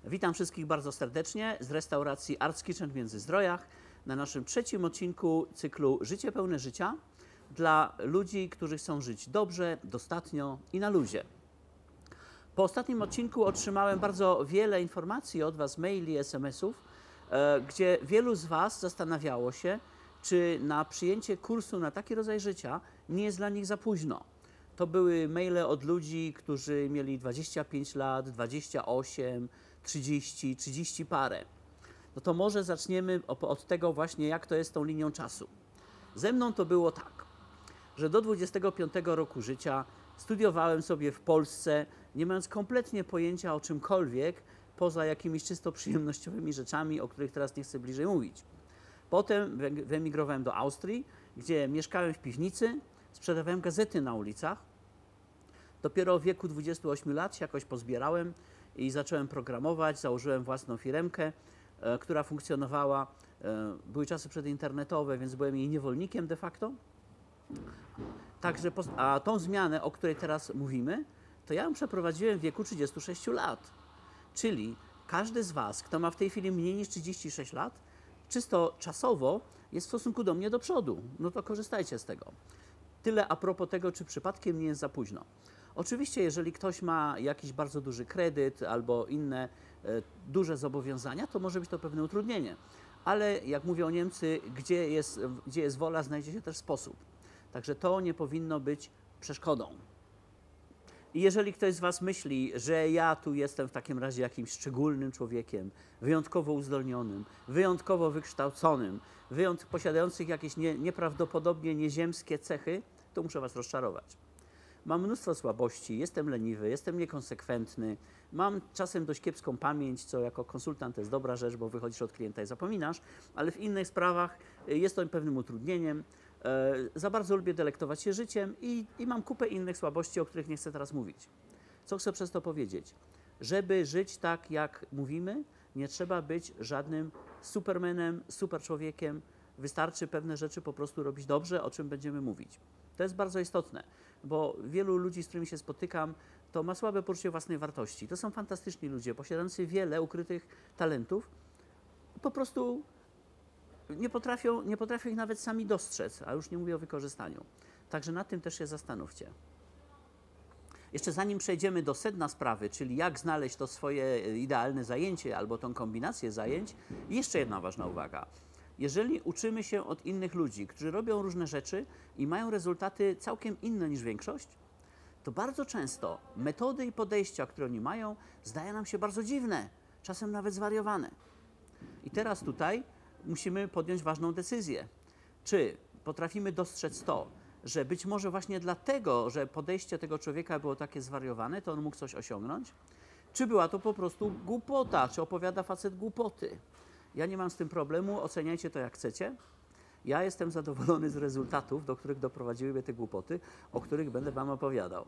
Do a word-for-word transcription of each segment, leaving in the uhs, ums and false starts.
Witam wszystkich bardzo serdecznie z restauracji Arts Kitchen w Międzyzdrojach na naszym trzecim odcinku cyklu Życie pełne życia dla ludzi, którzy chcą żyć dobrze, dostatnio i na luzie. Po ostatnim odcinku otrzymałem bardzo wiele informacji od Was, maili, es em esów, e, gdzie wielu z Was zastanawiało się, czy na przyjęcie kursu na taki rodzaj życia nie jest dla nich za późno. To były maile od ludzi, którzy mieli dwadzieścia pięć lat, dwadzieścia osiem, trzydzieści, trzydzieści parę. No to może zaczniemy od tego właśnie, jak to jest z tą linią czasu. Ze mną to było tak, że do dwudziestego piątego roku życia studiowałem sobie w Polsce, nie mając kompletnie pojęcia o czymkolwiek, poza jakimiś czysto przyjemnościowymi rzeczami, o których teraz nie chcę bliżej mówić. Potem wyemigrowałem do Austrii, gdzie mieszkałem w piwnicy, sprzedawałem gazety na ulicach. Dopiero w wieku dwudziestu ośmiu lat się jakoś pozbierałem i zacząłem programować, założyłem własną firmkę, e, która funkcjonowała. E, były czasy przedinternetowe, więc byłem jej niewolnikiem de facto. Także, a tą zmianę, o której teraz mówimy, to ja ją przeprowadziłem w wieku trzydziestu sześciu lat. Czyli każdy z Was, kto ma w tej chwili mniej niż trzydzieści sześć lat, czysto czasowo jest w stosunku do mnie do przodu. No to korzystajcie z tego. Tyle a propos tego, czy przypadkiem nie jest za późno. Oczywiście, jeżeli ktoś ma jakiś bardzo duży kredyt albo inne e, duże zobowiązania, to może być to pewne utrudnienie. Ale jak mówią Niemcy, gdzie jest, gdzie jest wola, znajdzie się też sposób. Także to nie powinno być przeszkodą. I jeżeli ktoś z Was myśli, że ja tu jestem w takim razie jakimś szczególnym człowiekiem, wyjątkowo uzdolnionym, wyjątkowo wykształconym, wyjąt posiadających jakieś nie, nieprawdopodobnie nieziemskie cechy, to muszę Was rozczarować. Mam mnóstwo słabości, jestem leniwy, jestem niekonsekwentny, mam czasem dość kiepską pamięć, co jako konsultant to jest dobra rzecz, bo wychodzisz od klienta i zapominasz, ale w innych sprawach jest to pewnym utrudnieniem. E, za bardzo lubię delektować się życiem i, i mam kupę innych słabości, o których nie chcę teraz mówić. Co chcę przez to powiedzieć? Żeby żyć tak, jak mówimy, nie trzeba być żadnym supermanem, superczłowiekiem. Wystarczy pewne rzeczy po prostu robić dobrze, o czym będziemy mówić. To jest bardzo istotne, bo wielu ludzi, z którymi się spotykam, to ma słabe poczucie własnej wartości. To są fantastyczni ludzie, posiadający wiele ukrytych talentów. Po prostu nie potrafią, nie potrafią ich nawet sami dostrzec, a już nie mówię o wykorzystaniu. Także nad tym też się zastanówcie. Jeszcze zanim przejdziemy do sedna sprawy, czyli jak znaleźć to swoje idealne zajęcie albo tą kombinację zajęć, jeszcze jedna ważna uwaga. Jeżeli uczymy się od innych ludzi, którzy robią różne rzeczy i mają rezultaty całkiem inne niż większość, to bardzo często metody i podejścia, które oni mają, zdają nam się bardzo dziwne, czasem nawet zwariowane. I teraz tutaj musimy podjąć ważną decyzję. Czy potrafimy dostrzec to, że być może właśnie dlatego, że podejście tego człowieka było takie zwariowane, to on mógł coś osiągnąć? Czy była to po prostu głupota, czy opowiada facet głupoty? Ja nie mam z tym problemu, oceniajcie to jak chcecie. Ja jestem zadowolony z rezultatów, do których doprowadziły mnie te głupoty, o których będę Wam opowiadał.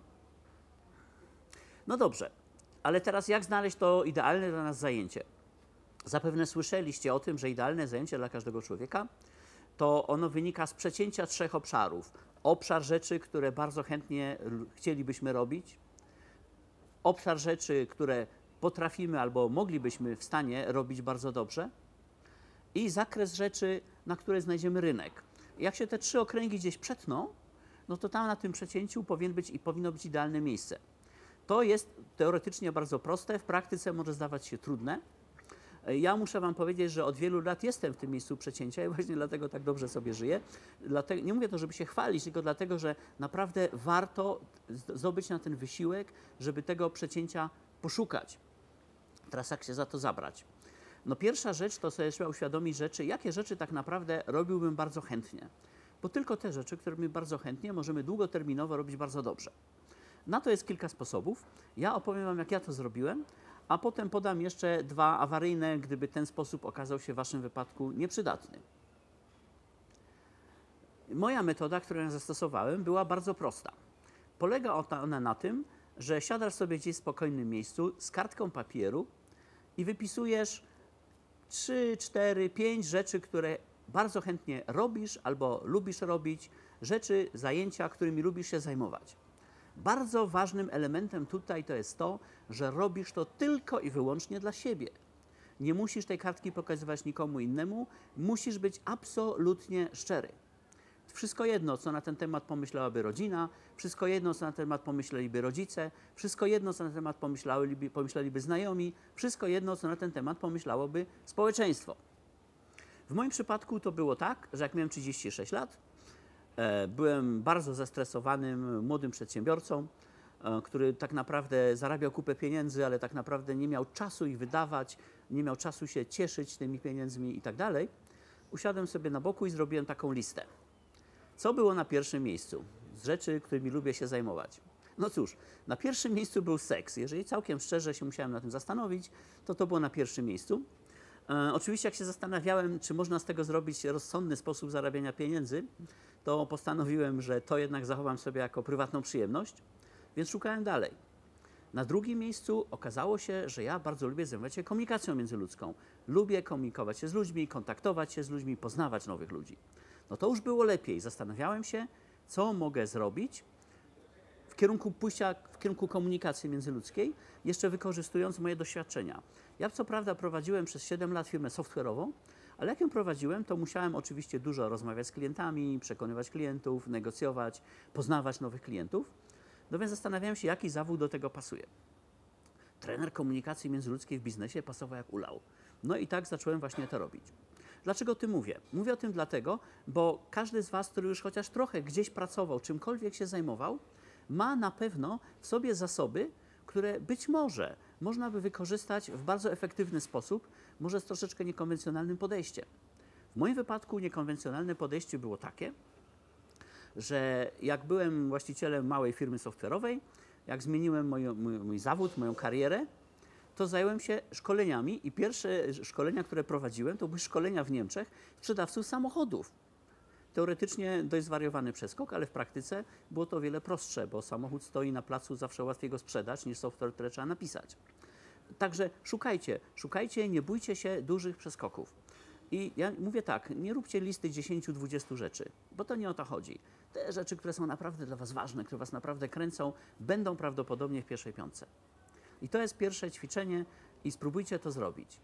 No dobrze, ale teraz jak znaleźć to idealne dla nas zajęcie? Zapewne słyszeliście o tym, że idealne zajęcie dla każdego człowieka to ono wynika z przecięcia trzech obszarów. Obszar rzeczy, które bardzo chętnie chcielibyśmy robić, obszar rzeczy, które potrafimy albo moglibyśmy w stanie robić bardzo dobrze i zakres rzeczy, na które znajdziemy rynek. Jak się te trzy okręgi gdzieś przetną, no to tam na tym przecięciu powinien być i powinno być idealne miejsce. To jest teoretycznie bardzo proste, w praktyce może zdawać się trudne. Ja muszę Wam powiedzieć, że od wielu lat jestem w tym miejscu przecięcia i właśnie dlatego tak dobrze sobie żyję. Dlatego, nie mówię to, żeby się chwalić, tylko dlatego, że naprawdę warto zdobyć na ten wysiłek, żeby tego przecięcia poszukać. Teraz jak się za to zabrać? No pierwsza rzecz to sobie trzeba uświadomić rzeczy, jakie rzeczy tak naprawdę robiłbym bardzo chętnie. Bo tylko te rzeczy, które my bardzo chętnie możemy długoterminowo robić bardzo dobrze. Na to jest kilka sposobów. Ja opowiem Wam, jak ja to zrobiłem, a potem podam jeszcze dwa awaryjne, gdyby ten sposób okazał się w Waszym wypadku nieprzydatny. Moja metoda, którą ja zastosowałem, była bardzo prosta. Polega ona na tym, że siadasz sobie gdzieś w spokojnym miejscu z kartką papieru i wypisujesz trzy, cztery, pięć rzeczy, które bardzo chętnie robisz albo lubisz robić, rzeczy, zajęcia, którymi lubisz się zajmować. Bardzo ważnym elementem tutaj to jest to, że robisz to tylko i wyłącznie dla siebie. Nie musisz tej kartki pokazywać nikomu innemu, musisz być absolutnie szczery. Wszystko jedno, co na ten temat pomyślałaby rodzina, wszystko jedno, co na ten temat pomyśleliby rodzice, wszystko jedno, co na ten temat pomyśleliby, pomyśleliby znajomi, wszystko jedno, co na ten temat pomyślałoby społeczeństwo. W moim przypadku to było tak, że jak miałem trzydzieści sześć lat, e, byłem bardzo zestresowanym młodym przedsiębiorcą, e, który tak naprawdę zarabiał kupę pieniędzy, ale tak naprawdę nie miał czasu ich wydawać, nie miał czasu się cieszyć tymi pieniędzmi i tak dalej. Usiadłem sobie na boku i zrobiłem taką listę. Co było na pierwszym miejscu z rzeczy, którymi lubię się zajmować? No cóż, na pierwszym miejscu był seks. Jeżeli całkiem szczerze się musiałem na tym zastanowić, to to było na pierwszym miejscu. E, oczywiście jak się zastanawiałem, czy można z tego zrobić rozsądny sposób zarabiania pieniędzy, to postanowiłem, że to jednak zachowam sobie jako prywatną przyjemność, więc szukałem dalej. Na drugim miejscu okazało się, że ja bardzo lubię zajmować się komunikacją międzyludzką. Lubię komunikować się z ludźmi, kontaktować się z ludźmi, poznawać nowych ludzi. No to już było lepiej. Zastanawiałem się, co mogę zrobić w kierunku pójścia w kierunku komunikacji międzyludzkiej, jeszcze wykorzystując moje doświadczenia. Ja co prawda prowadziłem przez siedem lat firmę software'ową, ale jak ją prowadziłem, to musiałem oczywiście dużo rozmawiać z klientami, przekonywać klientów, negocjować, poznawać nowych klientów. No więc zastanawiałem się, jaki zawód do tego pasuje. Trener komunikacji międzyludzkiej w biznesie pasował jak ulał. No i tak zacząłem właśnie to robić. Dlaczego o tym mówię? Mówię o tym dlatego, bo każdy z Was, który już chociaż trochę gdzieś pracował, czymkolwiek się zajmował, ma na pewno w sobie zasoby, które być może można by wykorzystać w bardzo efektywny sposób, może z troszeczkę niekonwencjonalnym podejściem. W moim wypadku niekonwencjonalne podejście było takie, że jak byłem właścicielem małej firmy software'owej, jak zmieniłem mój, mój, mój zawód, moją karierę, to zająłem się szkoleniami i pierwsze szkolenia, które prowadziłem, to były szkolenia w Niemczech sprzedawców samochodów. Teoretycznie dość zwariowany przeskok, ale w praktyce było to o wiele prostsze, bo samochód stoi na placu, zawsze łatwiej go sprzedać niż software, który trzeba napisać. Także szukajcie, szukajcie, nie bójcie się dużych przeskoków. I ja mówię tak, nie róbcie listy dziesięciu dwudziestu rzeczy, bo to nie o to chodzi. Te rzeczy, które są naprawdę dla Was ważne, które Was naprawdę kręcą, będą prawdopodobnie w pierwszej piątce. I to jest pierwsze ćwiczenie i spróbujcie to zrobić.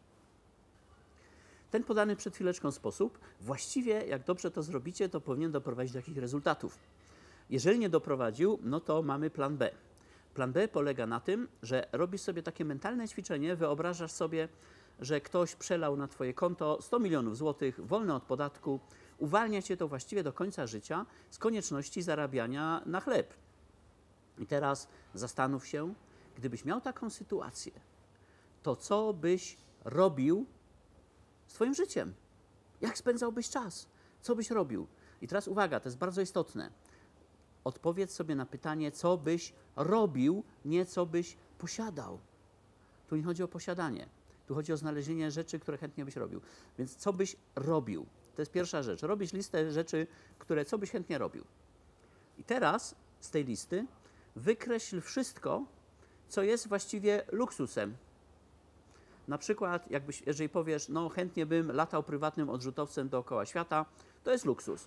Ten podany przed chwileczką sposób, właściwie jak dobrze to zrobicie, to powinien doprowadzić do jakichś rezultatów. Jeżeli nie doprowadził, no to mamy plan B. Plan B polega na tym, że robisz sobie takie mentalne ćwiczenie, wyobrażasz sobie, że ktoś przelał na Twoje konto sto milionów złotych, wolne od podatku, uwalnia Cię to właściwie do końca życia z konieczności zarabiania na chleb. I teraz zastanów się, gdybyś miał taką sytuację, to co byś robił z Twoim życiem? Jak spędzałbyś czas? Co byś robił? I teraz uwaga, to jest bardzo istotne. Odpowiedz sobie na pytanie, co byś robił, nie co byś posiadał. Tu nie chodzi o posiadanie. Tu chodzi o znalezienie rzeczy, które chętnie byś robił. Więc co byś robił? To jest pierwsza rzecz. Robisz listę rzeczy, które co byś chętnie robił. I teraz z tej listy wykreśl wszystko, co jest właściwie luksusem. Na przykład, jakbyś, jeżeli powiesz, no chętnie bym latał prywatnym odrzutowcem dookoła świata, to jest luksus.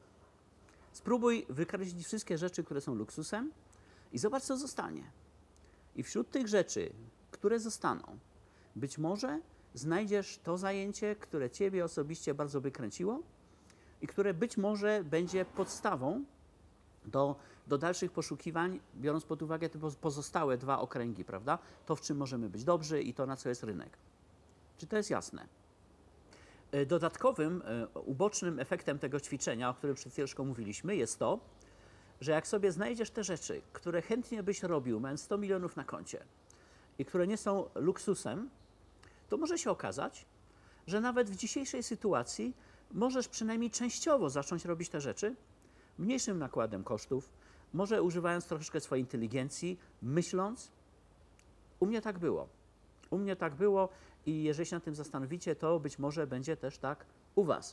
Spróbuj wykreślić wszystkie rzeczy, które są luksusem i zobacz, co zostanie. I wśród tych rzeczy, które zostaną, być może znajdziesz to zajęcie, które Ciebie osobiście bardzo by kręciło i które być może będzie podstawą do, do dalszych poszukiwań, biorąc pod uwagę te pozostałe dwa okręgi, prawda? To, w czym możemy być dobrzy i to, na co jest rynek. Czy to jest jasne? Dodatkowym, ubocznym efektem tego ćwiczenia, o którym przed chwileczką mówiliśmy, jest to, że jak sobie znajdziesz te rzeczy, które chętnie byś robił, mając sto milionów na koncie i które nie są luksusem, to może się okazać, że nawet w dzisiejszej sytuacji możesz przynajmniej częściowo zacząć robić te rzeczy mniejszym nakładem kosztów, może używając troszeczkę swojej inteligencji, myśląc. U mnie tak było. U mnie tak było i jeżeli się nad tym zastanowicie, to być może będzie też tak u Was.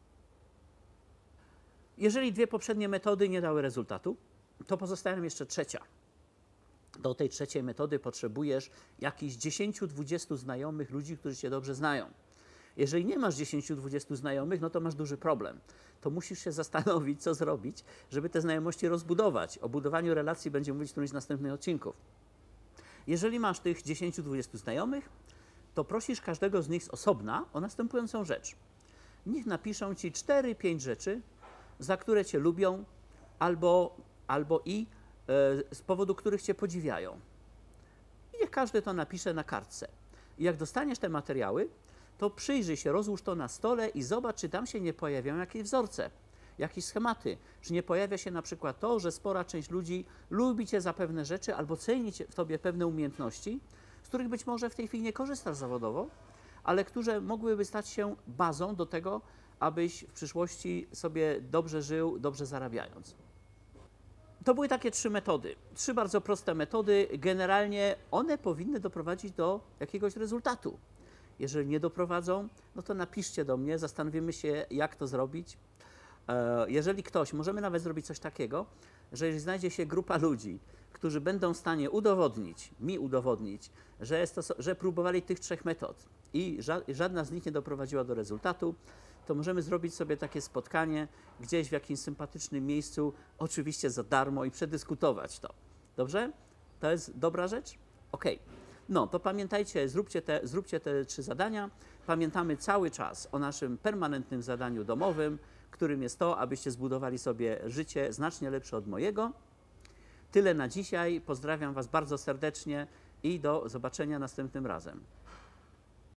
Jeżeli dwie poprzednie metody nie dały rezultatu, to pozostaje nam jeszcze trzecia. Do tej trzeciej metody potrzebujesz jakichś dziesięciu dwudziestu znajomych ludzi, którzy Cię dobrze znają. Jeżeli nie masz dziesięciu dwudziestu znajomych, no to masz duży problem. to musisz się zastanowić, co zrobić, żeby te znajomości rozbudować. O budowaniu relacji będziemy mówić w którymś z następnych odcinków. Jeżeli masz tych dziesięciu dwudziestu znajomych, to prosisz każdego z nich z osobna o następującą rzecz. Niech napiszą ci cztery pięć rzeczy, za które cię lubią, albo, albo i e, z powodu których cię podziwiają. I niech każdy to napisze na kartce. I jak dostaniesz te materiały, to przyjrzyj się, rozłóż to na stole i zobacz, czy tam się nie pojawiają jakieś wzorce, jakieś schematy. Czy nie pojawia się na przykład to, że spora część ludzi lubi cię za pewne rzeczy albo ceni w tobie pewne umiejętności, z których być może w tej chwili nie korzystasz zawodowo, ale które mogłyby stać się bazą do tego, abyś w przyszłości sobie dobrze żył, dobrze zarabiając. To były takie trzy metody. Trzy bardzo proste metody. Generalnie one powinny doprowadzić do jakiegoś rezultatu. Jeżeli nie doprowadzą, no to napiszcie do mnie, zastanowimy się, jak to zrobić. Jeżeli ktoś, możemy nawet zrobić coś takiego, że jeżeli znajdzie się grupa ludzi, którzy będą w stanie udowodnić, mi udowodnić, że, jest to, że próbowali tych trzech metod i żadna z nich nie doprowadziła do rezultatu, to możemy zrobić sobie takie spotkanie gdzieś w jakimś sympatycznym miejscu, oczywiście za darmo i przedyskutować to. Dobrze? To jest dobra rzecz? Okej. No, to pamiętajcie, zróbcie te, zróbcie te trzy zadania. Pamiętamy cały czas o naszym permanentnym zadaniu domowym, którym jest to, abyście zbudowali sobie życie znacznie lepsze od mojego. Tyle na dzisiaj. Pozdrawiam Was bardzo serdecznie i do zobaczenia następnym razem.